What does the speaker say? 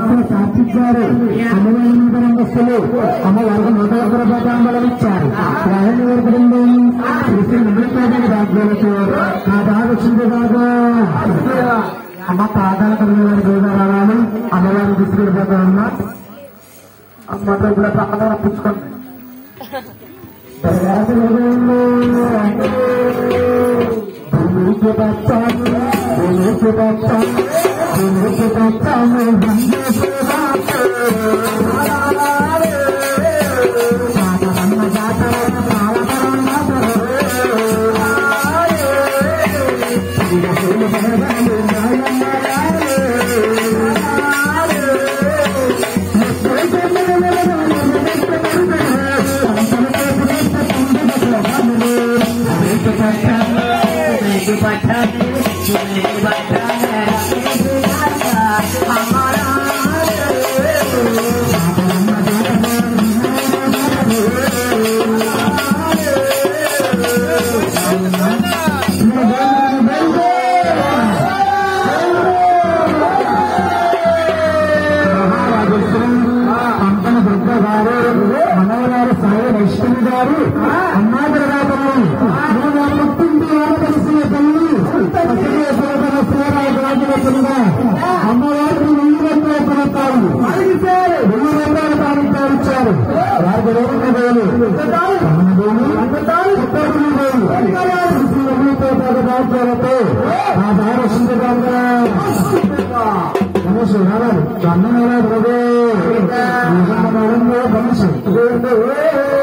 కార్తిక్ గారు అమ్మవారి రంగస్థులు అమ్మవారికి 101 రూపాయలు ఇచ్చారు. రాయని వర్గంలో శ్రీ నమ్మకాన్ని రాజ్యాలతో నా బాగా వచ్చింది బాగా అమ్మ పాదాల కవివారి గోదారాలు అమ్మవారిని తీసుకెళ్ళిపోతా ఉన్నా. అమ్మతో కూడా పక్కన రప్పించుకోండి. మనవరారు సాయి వైష్ణవి గారు అన్నాదరాపల్లి అమ్మవారికి 1000 రూపాయలు ఇచ్చారు. వారికి 20,000 ఆ భారత మనిషి అన్నగారు